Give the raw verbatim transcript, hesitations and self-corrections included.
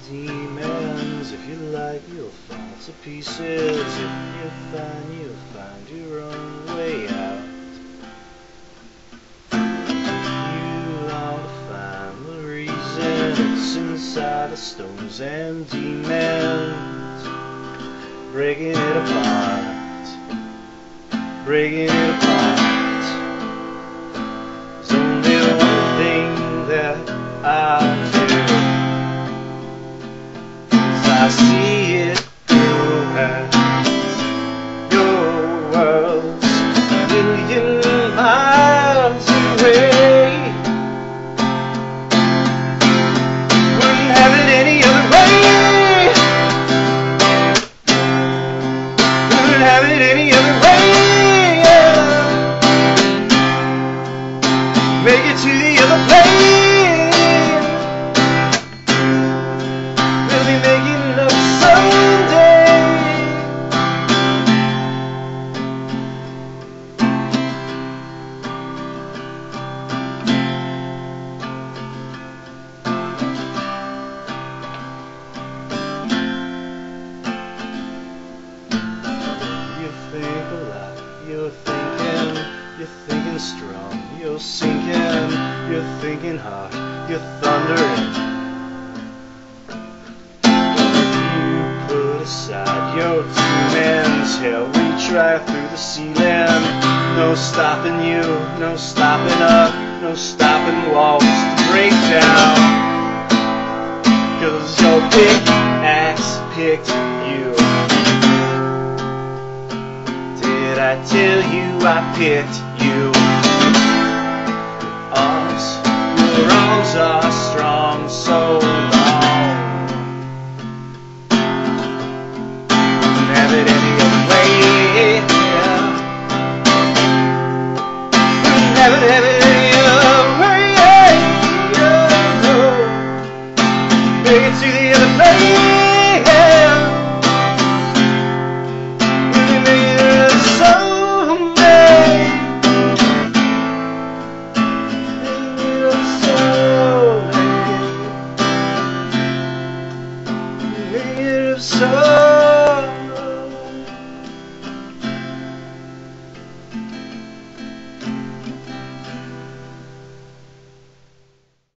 demons. If you like, you'll fall to pieces. If you find, you'll find your own way out. You ought to find the reason it's inside of stones and demons. Breaking it apart, breaking it apart. There's only one thing that I'll do. I see it through as your world's a million miles away. Wouldn't have it any other way. Wouldn't have it any other way. Make it to the other place. Really make it You're thinking, you're thinking strong, you're sinking, you're thinking hard, you're thundering. You put aside your demons, hell, reach right through the ceiling. No stopping you, no stopping up, no stopping walls to break down. Cause your big axe picked you. Did I tell you I picked you? Arms, your arms are strong.